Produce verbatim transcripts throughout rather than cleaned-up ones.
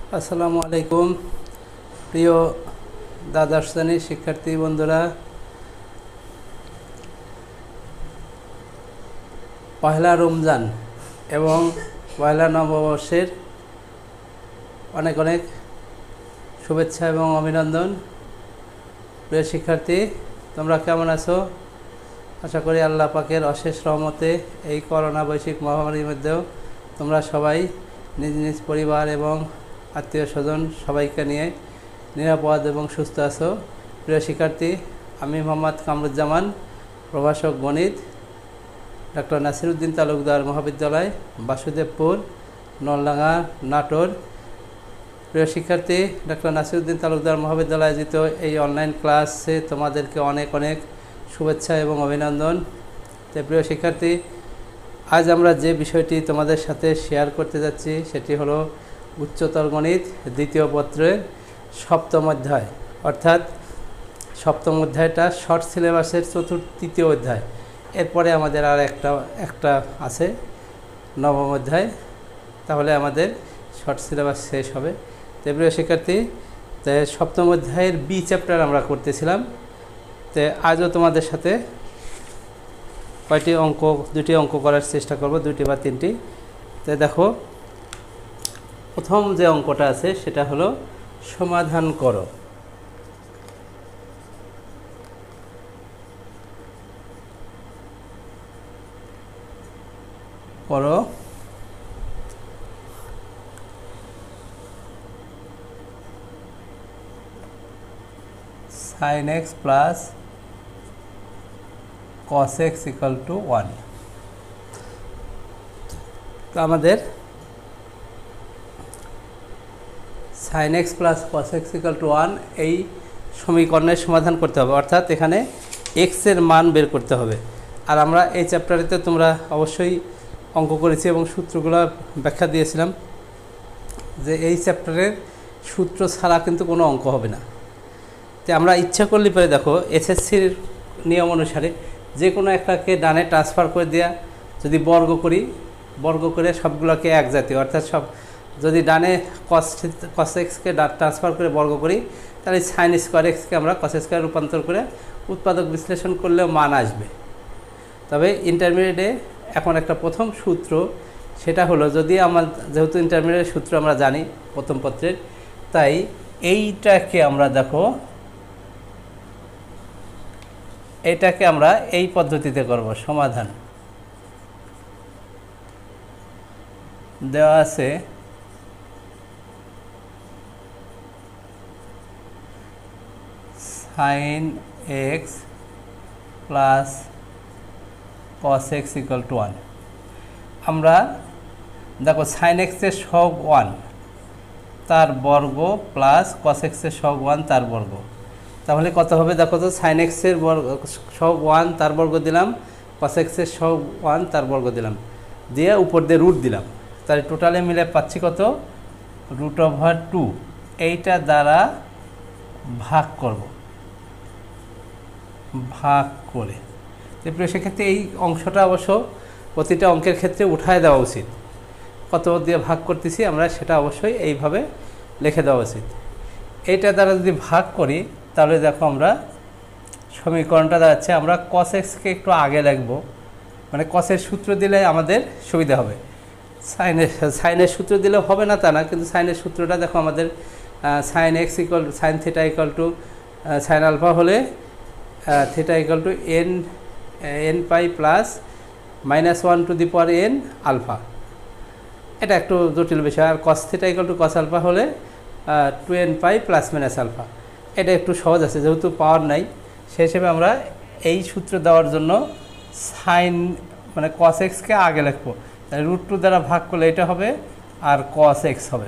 আসসালামু আলাইকুম প্রিয় দ্বাদশ শ্রেণীর শিক্ষার্থী বন্ধুরা, পহেলা রমজান এবং পহেলা নববর্ষের অনেক অনেক শুভেচ্ছা এবং অভিনন্দন। প্রিয় শিক্ষার্থী, তোমরা কেমন আছো? আশা করি আল্লাহ পাকের অশেষ রহমতে এই করোনা বৈশ্বিক মহামারীর মধ্যেও তোমরা সবাই নিজ নিজ পরিবার এবং আত্মীয় স্বজন সবাইকে নিয়ে নিরাপদ এবং সুস্থ আছো। প্রিয় শিক্ষার্থী, আমি মোহাম্মদ কামরুজ্জামান, প্রভাষক গণিত, ডক্টর নাসিরউদ্দিন তালুকদার মহাবিদ্যালয়, বাসুদেবপুর, নলডাঙ্গা, নাটোর। প্রিয় শিক্ষার্থী, ডক্টর নাসিরউদ্দিন তালুকদার মহাবিদ্যালয়ে আয়োজিত এই অনলাইন ক্লাসে তোমাদেরকে অনেক অনেক শুভেচ্ছা এবং অভিনন্দন। তো প্রিয় শিক্ষার্থী, আজ আমরা যে বিষয়টি তোমাদের সাথে শেয়ার করতে যাচ্ছি সেটি হলো উচ্চতর গণিত দ্বিতীয় পত্রের সপ্তম অধ্যায়, অর্থাৎ সপ্তম অধ্যায়টা শর্ট সিলেবাসের চতুর্থ তৃতীয় অধ্যায়। এরপরে আমাদের আর একটা একটা আছে নবম অধ্যায়, তাহলে আমাদের শর্ট সিলেবাস শেষ হবে। তো প্রিয় শিক্ষার্থী, তো সপ্তম অধ্যায়ের বি চ্যাপ্টার আমরা করতেছিলাম। তো আজও তোমাদের সাথে কয়টি অঙ্ক দুটি অঙ্ক করার চেষ্টা করব, দুটি বা তিনটি। তো দেখো, প্রথম যে অঙ্কটা আছে সেটা হলো সমাধান করো। করো sine x plus cos x equal to one. তো আমাদের sine x plus cos x equal to one এই সমীকরণের সমাধান করতে হবে, অর্থাৎ এখানে এক্সের মান বের করতে হবে। আর আমরা এই চ্যাপ্টারেতে তোমরা অবশ্যই অঙ্ক করেছি এবং সূত্রগুলো ব্যাখ্যা দিয়েছিলাম যে এই চ্যাপ্টারের সূত্র ছাড়া কিন্তু কোনো অঙ্ক হবে না। তো আমরা ইচ্ছা করলে পরে দেখো, এসএসসির নিয়ম অনুসারে যে কোনো একটাকে ডানে ট্রান্সফার করে দেওয়া, যদি বর্গ করি, বর্গ করে সবগুলোকে এক জাতীয়, অর্থাৎ সব যদি ডানে কস কস এক্সকে ট্রান্সফার করে বর্গ করি, তাহলে সাইন স্কোয়ার এক্সকে আমরা কস স্কোয়ার রূপান্তর করে উৎপাদক বিশ্লেষণ করলেও মান আসবে। তবে ইন্টারমিডিয়েটে এখন একটা প্রথম সূত্র, সেটা হলো, যদি আমার যেহেতু ইন্টারমিডিয়েট সূত্র আমরা জানি প্রথম পত্রের, তাই এইটাকে আমরা দেখো এইটাকে আমরা এই পদ্ধতিতে করব। সমাধান দেওয়া আছে sign x plus cos x equal to one. আমরা দেখো সাইন এক্সের সহগ ওয়ান তার বর্গ প্লাস কস এক্সের সহগ ওয়ান তার বর্গ, তাহলে কত হবে দেখো তো, সাইন এক্সের বর্গ সহগ ওয়ান তার বর্গ দিলাম, কস এক্সের সহগ ওয়ান তার বর্গ দিলাম, দিয়ে উপর দিয়ে রুট দিলাম, তাহলে টোটালে মিলে পাচ্ছি কত, রুট ওভার টু। এইটা দ্বারা ভাগ করব, ভাগ করে। তারপরে সেক্ষেত্রে এই অংশটা অবশ্য প্রতিটা অঙ্কের ক্ষেত্রে উঠায় দেওয়া উচিত। কত দিয়ে ভাগ করতেছি আমরা সেটা অবশ্যই এইভাবে লিখে দেওয়া উচিত। এইটা দ্বারা যদি ভাগ করি তাহলে দেখো আমরা সমীকরণটা দাঁড়াচ্ছে, আমরা কস এক্সকে একটু আগে লিখব, মানে কসের সূত্র দিলে আমাদের সুবিধা হবে। সাইনের সাইনের সূত্র দিলেও হবে না তা না, কিন্তু সাইনের সূত্রটা দেখো আমাদের sine x equal sine theta equal to sine alpha হলে theta equal to n n pi plus minus one to the power n alpha. এটা একটু জটিল বিষয়। আর cos theta equal to cos alpha হলে two n pi plus minus alpha. এটা একটু সহজ আছে, যেহেতু পাওয়ার নাই সেই হিসেবে আমরা এই সূত্র দেওয়ার জন্য সাইন মানে কস এক্সকে আগে লিখবো, তাহলে রুট টু দ্বারা ভাগ করলে এটা হবে, আর কস এক্স হবে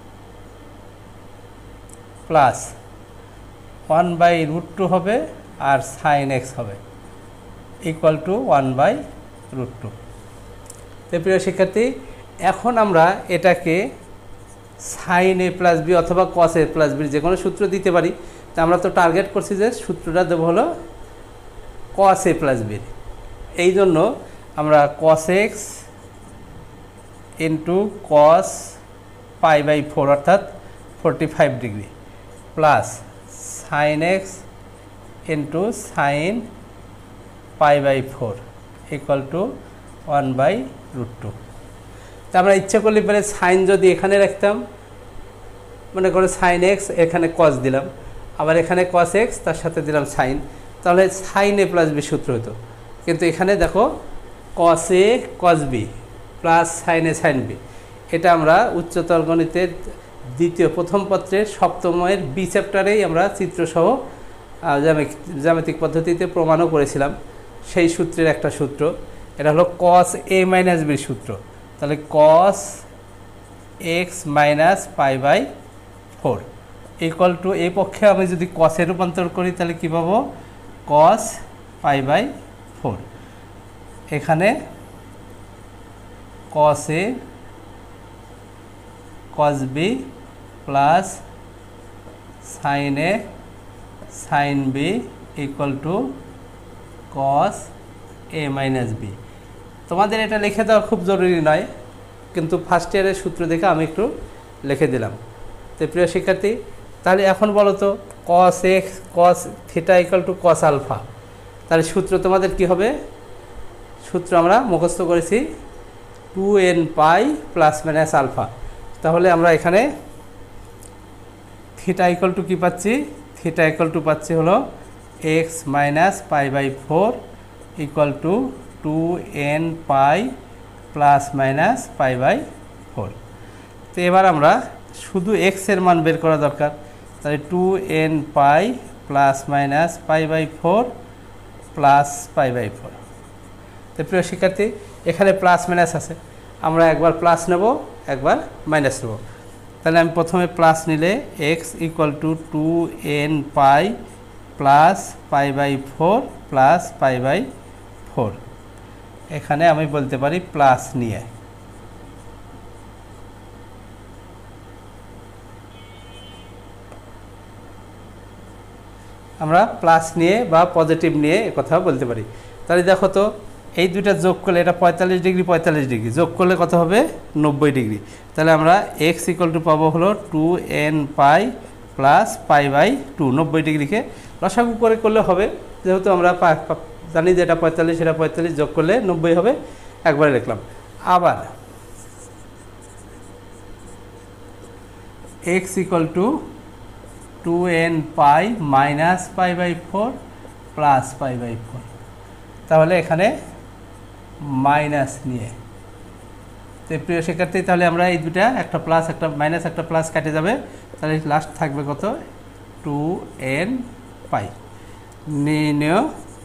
plus one by root two হবে, আর সাইন এক্স হবে equal to one by root two. তো প্রিয় শিক্ষার্থী, এখন আমরা এটাকে সাইন এ প্লাস বি অথবা কস এ প্লাস বি যে কোনো সূত্র দিতে পারি। তা আমরা তো টার্গেট করছি যে সূত্রটা দেবো হলো কস এ প্লাস বি। এই জন্য আমরা cos x into cos pi by four অর্থাৎ forty five degree plus sine x into sine pi by four equal to one by root two. তা আমরা ইচ্ছা করলে পরে সাইন যদি এখানে রাখতাম, মনে করো সাইন এক্স, এখানে কস দিলাম, আবার এখানে কস এক্স, তার সাথে দিলাম সাইন, তাহলে সাইন এ প্লাস বি সূত্র হতো। কিন্তু এখানে দেখো cos A cos B plus sine A sine B, এটা আমরা উচ্চতর গণিতের দ্বিতীয় প্রথম পত্রের সপ্তমের বি চ্যাপ্টারেই আমরা চিত্রসহ জ্যামিতিক পদ্ধতিতে প্রমাণও করেছিলাম। সেই সূত্রের একটা সূত্র, এটা হলো কস এ মাইনাস বির সূত্র। তাহলে cos x minus pi by four equal to, এই পক্ষে আমি যদি কসে রূপান্তর করি তাহলে কী পাবো, কস পাই বাই ফোর। এখানে cos A cos B plus sine A sine B equal to cos A minus B. তোমাদের এটা লিখে দেওয়া খুব জরুরি নয়, কিন্তু ফার্স্ট ইয়ারের সূত্র দেখে আমি একটু লিখে দিলাম। তো প্রিয় শিক্ষার্থী, তাহলে এখন বলো তো cos x cos theta equal to cos alpha, তাহলে সূত্র তোমাদের কি হবে? সূত্র আমরা মুখস্থ করেছি two n pi plus minus alpha. তাহলে আমরা এখানে থিটা ইকুয়াল টু কী পাচ্ছি? থিটা ইকুয়াল টু পাচ্ছি হলো x minus pi by four equal to two n pi plus minus pi by four. তো এবার আমরা শুধু এক্সের মান বের করা দরকার, তাহলে two n pi plus minus pi by four plus pi by four. তো প্রিয় শিক্ষার্থী, এখানে প্লাস মাইনাস আছে, আমরা একবার প্লাস নেব একবার মাইনাস নেব। তাহলে আমি প্রথমে প্লাস নিলে x equal to two n pi plus pi by four plus pi by four, এখানে আমি বলতে পারি প্লাস নিয়ে। আমরা প্লাস নিয়ে বা পজিটিভ নিয়ে কথা বলতে পারি। তাহলে দেখো তো এই দুইটা যোগ করলে, এটা পঁয়তাল্লিশ ডিগ্রি পঁয়তাল্লিশ ডিগ্রি যোগ করলে কত হবে? নব্বই ডিগ্রি। তাহলে আমরা এক্স ইকুয়াল টু পাবো হলো two n pi plus pi by two. নব্বই ডিগ্রিকে লসাগু করে করলে হবে, যেহেতু আমরা জানি যে এটা পঁয়তাল্লিশ, এটা পঁয়তাল্লিশ, যোগ করলে নব্বই হবে, একবারে লিখলাম। আবার x equal to two n pi minus pi by four plus pi by four, তাহলে এখানে মাইনাস নিয়ে। তো প্রিয় শিক্ষার্থী, তাহলে আমরা এই দুটা, একটা প্লাস একটা মাইনাস একটা প্লাস কেটে যাবে, তাহলে লাস্ট থাকবে কত? Two n pi. নির্ণয়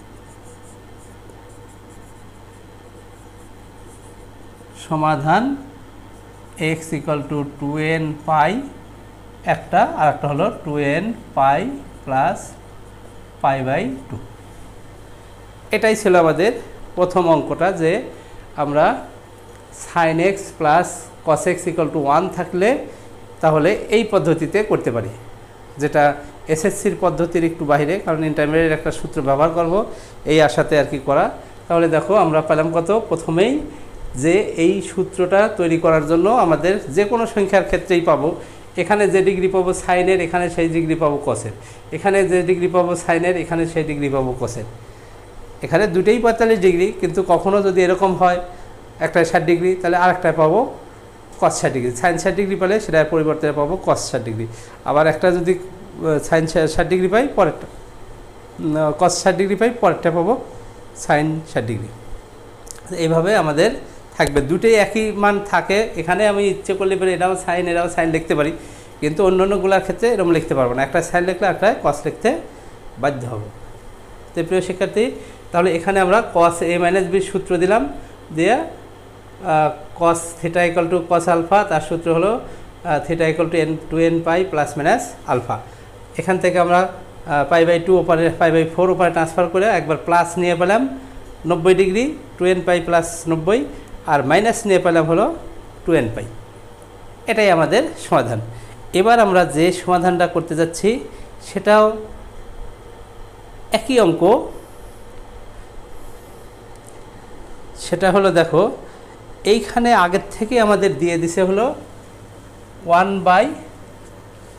সমাধান x equal to two n pi একটা, আর একটা হলো two n pi plus pi by two. এটাই ছিল আমাদের প্রথম অঙ্কটা, যে আমরা sin x plus cos x equal to one থাকলে তাহলে এই পদ্ধতিতে করতে পারি, যেটা এসএসসির পদ্ধতির একটু বাইরে, কারণ ইন্টারমিডিয়েট একটা সূত্র ব্যবহার করব এই আশাতে আর কি করা। তাহলে দেখো আমরা পেলাম কত? প্রথমেই যে এই সূত্রটা তৈরি করার জন্য আমাদের যে কোনো সংখ্যার ক্ষেত্রেই পাবো, এখানে যে ডিগ্রি পাবো সাইনের, এখানে সেই ডিগ্রি পাবো কসের, এখানে যে ডিগ্রি পাবো সাইনের, এখানে সেই ডিগ্রি পাবো কসের। এখানে দুটোই পঁয়তাল্লিশ ডিগ্রি, কিন্তু কখনও যদি এরকম হয় একটায় ষাট ডিগ্রি, তাহলে আরেকটায় পাবো কস ষাট ডিগ্রি। সাইন ষাট ডিগ্রি পেলে সেটার পরিবর্তে পাবো কস ষাট ডিগ্রি। আবার একটা যদি সাইন ষাট ডিগ্রি পাই, পরেরটা কস ষাট ডিগ্রি পাই, পরেরটা পাবো সাইন ষাট ডিগ্রি। এইভাবে আমাদের থাকবে, দুটোই একই মান থাকে। এখানে আমি ইচ্ছে করলে পরে এটাও সাইন এটাও সাইন লিখতে পারি, কিন্তু অন্য অন্যগুলোর ক্ষেত্রে এরকম লিখতে পারবো না, একটা সাইন লিখলে একটা কস লিখতে বাধ্য হবো। তো প্রিয় শিক্ষার্থী, তাহলে এখানে আমরা কস এ মাইনাস বির সূত্র দিলাম, দিয়ে cos theta equal to cos alpha, তার সূত্র হলো theta equal to n two n pi plus minus alpha. এখান থেকে আমরা পাই বাই টু ওপারে পাই বাই ফোর ওপারে ট্রান্সফার করে একবার প্লাস নিয়ে পেলাম নব্বই degree, two n pi plus নব্বই, আর মাইনাস নিয়ে পেলাম হলো টু এন পাই। এটাই আমাদের সমাধান। এবার আমরা যে সমাধানটা করতে যাচ্ছি সেটাও একই অঙ্ক, সেটা হলো দেখো এইখানে আগের থেকে আমাদের দিয়ে দিছে হলো one by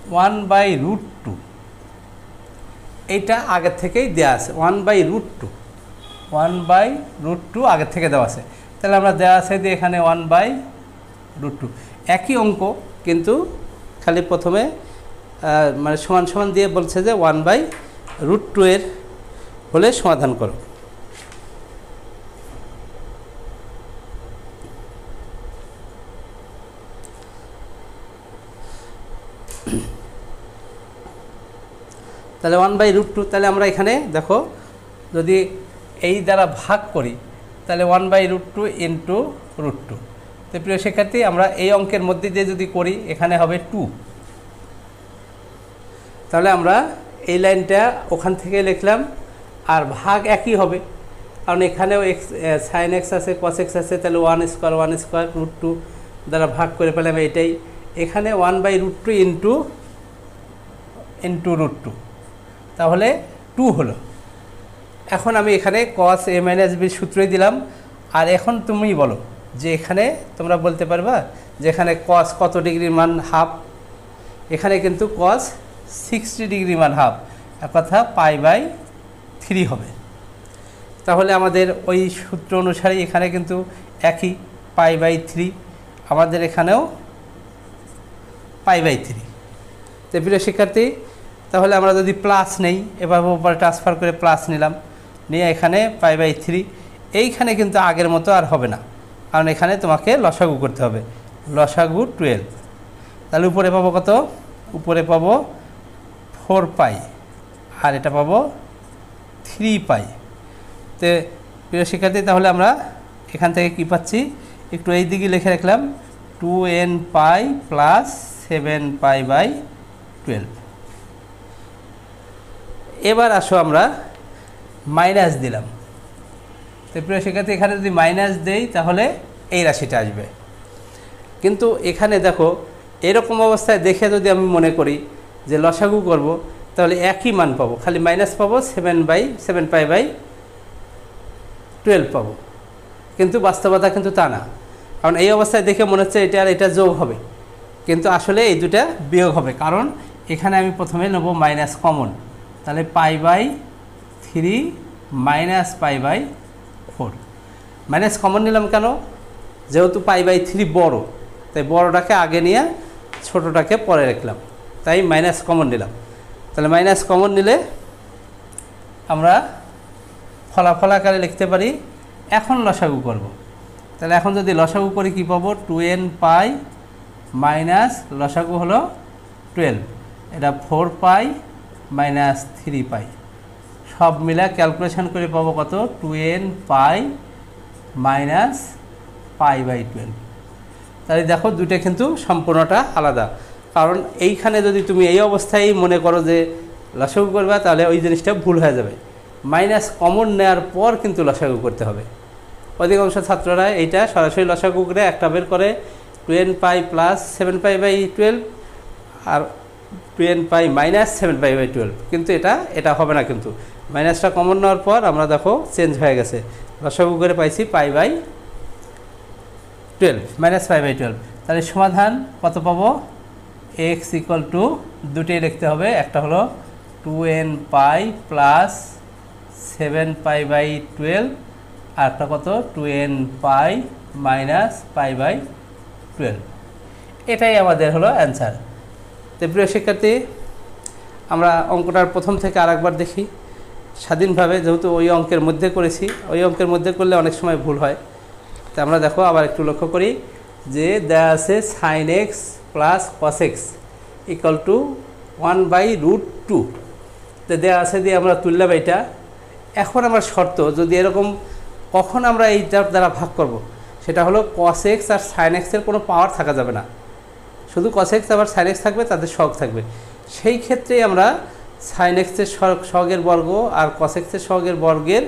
one by root two, এইটা আগের থেকেই দেওয়া আছে। One by root two one by root two আগের থেকে দেওয়া আছে, তাহলে আমরা দেওয়া আছে যে এখানে ওয়ান বাই রুট টু, একই অঙ্ক, কিন্তু খালি প্রথমে মানে সমান সমান দিয়ে বলছে যে ওয়ান বাই রুট টু এর হলে সমাধান করো। তাহলে ওয়ান বাই রুট টু, তাহলে আমরা এখানে দেখো যদি এই দ্বারা ভাগ করি তাহলে one by root two into root two. তো প্রিয় শিক্ষার্থী, আমরা এই অঙ্কের মধ্যে দিয়ে যদি করি এখানে হবে টু, তাহলে আমরা এই লাইনটা ওখান থেকে লিখলাম, আর ভাগ একই হবে কারণ এখানেও এক্স সাইন এক্স আছে, কস এক্স আছে, তাহলে one square one square root two দ্বারা ভাগ করে পেলাম এইটাই। এখানে one by root two into into root two, তাহলে টু হলো। এখন আমি এখানে কস এ মাইনাস বির সূত্রই দিলাম। আর এখন তুমি বলো যে এখানে তোমরা বলতে পারবা যে এখানে কস কত ডিগ্রির মান হাফ, এখানে কিন্তু কস সিক্সটি ডিগ্রি মান হাফ, এক কথা পাই বাই থ্রি হবে। তাহলে আমাদের ওই সূত্র অনুসারে এখানে কিন্তু একই পাই বাই থ্রি, আমাদের এখানেও পাই বাই থ্রি। তো প্রিয় শিক্ষার্থী, তাহলে আমরা যদি প্লাস নেই, এবার উপরে ট্রান্সফার করে প্লাস নিলাম, নিয়ে এখানে পাই বাই থ্রি, এইখানে কিন্তু আগের মতো আর হবে না, কারণ এখানে তোমাকে লসাগু করতে হবে, লসাগু টুয়েলভ। তাহলে উপরে পাবো কত? উপরে পাবো ফোর পাই, আর এটা পাবো থ্রি পাই। তো প্রিয় শিক্ষার্থী, তাহলে আমরা এখান থেকে কি পাচ্ছি একটু এই দিকে লিখে রাখলাম, two n pi plus seven pi by twelve. এবার আসো আমরা মাইনাস দিলাম। তো প্রিয় শিক্ষার্থী, এখানে যদি মাইনাস দেই তাহলে এই রাশিটা আসবে, কিন্তু এখানে দেখো এরকম অবস্থায় দেখে যদি আমি মনে করি যে লসাগু করব, তাহলে একই মান পাবো, খালি মাইনাস পাবো, seven by seven pi by twelve পাবো, কিন্তু বাস্তবতা কিন্তু তা না। কারণ এই অবস্থায় দেখে মনে হচ্ছে এটা আর এটা যোগ হবে, কিন্তু আসলে এই দুটা বিয়োগ হবে, কারণ এখানে আমি প্রথমে নেব মাইনাস কমন, তাহলে pi by three minus pi by four. Minus common নিলাম কেন? যেহেতু পাই বাই থ্রি বড়, তাই বড়টাকে আগে নিয়ে ছোটোটাকে পরে রাখলাম, তাই মাইনাস কমন নিলাম। তাহলে মাইনাস কমন নিলে আমরা ফলাফল আকারে লিখতে পারি। এখন লসাগু করব, তাহলে এখন যদি লসাগু করি কি পাবো? টু এন পাই মাইনাস লসাগু হলো টুয়েলভ, এটা four pi minus three pi, সব মিলা ক্যালকুলেশন করে পাবো কত? Two n pi minus pi by twelve. তাহলে দেখো দুটো কিন্তু সম্পূর্ণটা আলাদা, কারণ এইখানে যদি তুমি এই অবস্থায় মনে করো যে লসাগু করবা, তাহলে ওই জিনিসটা ভুল হয়ে যাবে। মাইনাস কমন নেওয়ার পর কিন্তু লসাগু করতে হবে। অধিকাংশ ছাত্ররা এইটা সরাসরি লসাগু করে একটা বের করে two n pi plus seven pi by twelve আর two n pi minus seven pi by twelve, কিন্তু এটা এটা হবে না। কিন্তু মাইনাসটা কমন নেওয়ার পর আমরা দেখো চেঞ্জ হয়ে গেছে, লসাগু করে পাইছি pi by twelve minus pi by twelve. তাহলে সমাধান কত পাবো? এক্স ইকুয়াল টু দুটোই লিখতে হবে, একটা হলো two n pi plus seven pi by twelve, আর একটা কত? Two n pi minus pi by twelve. এটাই আমাদের হলো অ্যান্সার। তো প্রিয় শিক্ষার্থী, আমরা অঙ্কটার প্রথম থেকে আরেকবার দেখি স্বাধীনভাবে, যেহেতু ওই অঙ্কের মধ্যে করেছি, ওই অঙ্কের মধ্যে করলে অনেক সময় ভুল হয়। তো আমরা দেখো আবার একটু লক্ষ্য করি যে দেওয়া আছে sign x plus cos x equal to one by root two. তো দেওয়া আছে দিয়ে আমরা তুললাম এইটা। এখন আমার শর্ত, যদি এরকম কখন আমরা এইটার দ্বারা ভাগ করব, সেটা হলো কস এক্স আর সাইন এক্সের কোনো পাওয়ার থাকা যাবে না, শুধু কস এক্স আবার সাইন এক্স থাকবে, তাদের সহগ থাকবে। সেই ক্ষেত্রে আমরা সাইন এক্সের সহগের বর্গ আর কস এক্সের সহগের বর্গের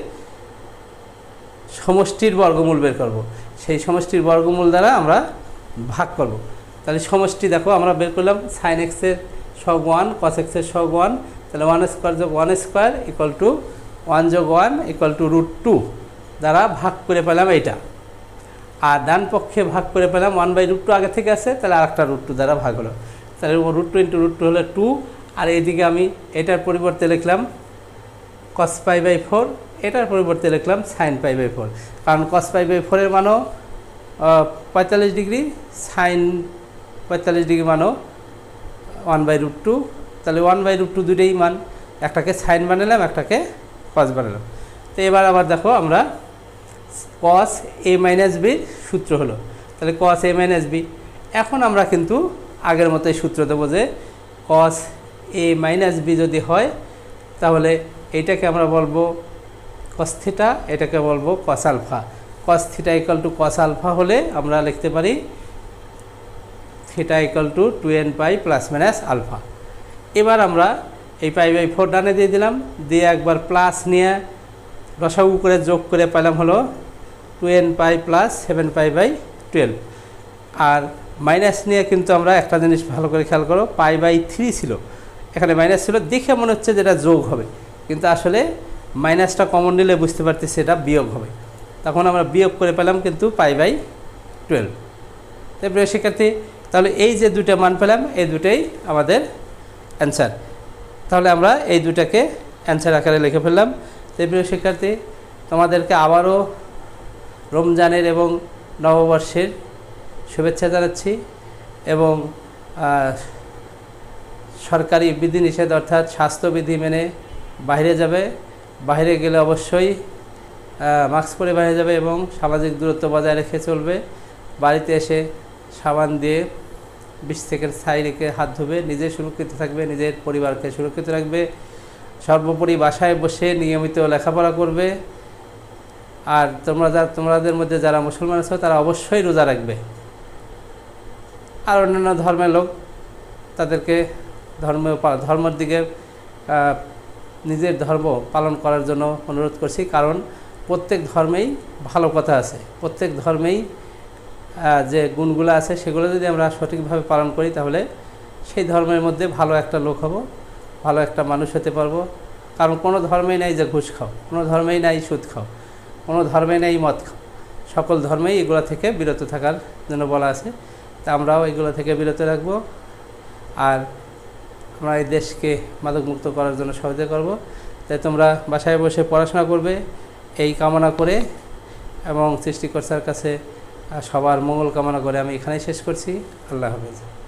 সমষ্টির বর্গমূল বের করব, সেই সমষ্টির বর্গমূল দ্বারা আমরা ভাগ করব। তাহলে সমষ্টি দেখো আমরা বের করলাম, সাইন এক্সের সহগ ওয়ান, কস এক্সের সহগ ওয়ান, তাহলে ওয়ান স্কোয়ার যোগ one square equal to one যোগ one equal to root two দ্বারা ভাগ করে পেলাম এইটা। আর ডান পক্ষে ভাগ করে পেলাম ওয়ান বাই রুট টু আগে থেকে আছে, তাহলে আর একটা রুট টু দ্বারা ভাগ হলো। তাহলে root two into root two হলে টু, আর এইদিকে আমি এটার পরিবর্তে লিখলাম কস পাই বাই ফোর, এটার পরিবর্তে লিখলাম সাইন পাই বাই ফোর, কারণ কস পাই বাই ফোরের মানও পঁয়তাল্লিশ ডিগ্রি, সাইন পঁয়তাল্লিশ ডিগ্রি মানও ওয়ান বাই রুট টু, তাহলে ওয়ান বাই রুট টু দুটোই মান, একটাকে সাইন বানালাম একটাকে কস বানালাম। তো এবার আবার দেখো আমরা কস এ মাইনাস বির সূত্র হলো, তাহলে কস এ মাইনাস বি, এখন আমরা কিন্তু আগের মতোই সূত্র দেবো যে কস এ মাইনাস বি যদি হয় তাহলে এইটাকে আমরা বলবো কস থিটা, এটাকে বলবো cos alpha. Cos theta equal to cos alpha হলে আমরা লিখতে পারি theta equal to two n pi plus minus alpha. এবার আমরা এই পাই বাই ফোর ডানে দিয়ে দিলাম, দিয়ে একবার প্লাস নিয়ে রসাগু করে যোগ করে পেলাম হলো two n pi plus seven pi by twelve. আর মাইনাস নিয়ে কিন্তু আমরা একটা জিনিস ভালো করে খেয়াল করো, পাই বাই থ্রি ছিল, এখানে মাইনাস ছিল, দেখে মনে হচ্ছে যেটা যোগ হবে, কিন্তু আসলে মাইনাসটা কমন নিলে বুঝতে পারতেছি এটা বিয়োগ হবে, তখন আমরা বিয়োগ করে পেলাম কিন্তু পাই বাই টুয়েলভ। তাই প্রিয় শিক্ষার্থী, তাহলে এই যে দুটো মান পেলাম এই দুটোই আমাদের অ্যান্সার, তাহলে আমরা এই দুটাকে অ্যান্সার আকারে লিখে ফেললাম। তাই প্রিয় শিক্ষার্থী, তোমাদেরকে আবারও রমজানের এবং নববর্ষের শুভেচ্ছা জানাচ্ছি, এবং সরকারি বিধিনিষেধ অর্থাৎ স্বাস্থ্যবিধি মেনে বাইরে যাবে, বাইরে গেলে অবশ্যই মাস্ক পরে বাইরে যাবে এবং সামাজিক দূরত্ব বজায় রেখে চলবে। বাড়িতে এসে সাবান দিয়ে বিশ সেকেন্ড ছাই রেখে হাত ধুবে, নিজে সুরক্ষিত থাকবে, নিজের পরিবারকে সুরক্ষিত রাখবে। সর্বোপরি বাসায় বসে নিয়মিত লেখাপড়া করবে। আর তোমরা যা তোমাদের মধ্যে যারা মুসলমান আছো তারা অবশ্যই রোজা রাখবে। আর অন্যান্য ধর্মের লোক তাদেরকে ধর্ম ধর্মের দিকে নিজের ধর্ম পালন করার জন্য অনুরোধ করছি, কারণ প্রত্যেক ধর্মেই ভালো কথা আছে, প্রত্যেক ধর্মেই যে গুণগুলো আছে সেগুলো যদি আমরা সঠিকভাবে পালন করি তাহলে সেই ধর্মের মধ্যে ভালো একটা লোক হব, ভালো একটা মানুষ হতে পারবো। কারণ কোনো ধর্মেই নাই যে ঘুষ খাও, কোনো ধর্মেই নাই সুদ খাও, কোনো ধর্মেই নাই মদ খাও, সকল ধর্মেই এগুলো থেকে বিরত থাকার জন্য বলা আছে। তা আমরাও এগুলো থেকে বিরত রাখবো, আর আমরা এই দেশকে মাদকমুক্ত করার জন্য সহযোগিতা করব। তাই তোমরা বাসায় বসে পড়াশোনা করবে এই কামনা করে এবং সৃষ্টিকর্তার কাছে সবার মঙ্গল কামনা করে আমি এখানেই শেষ করছি। আল্লাহ হাফেজ।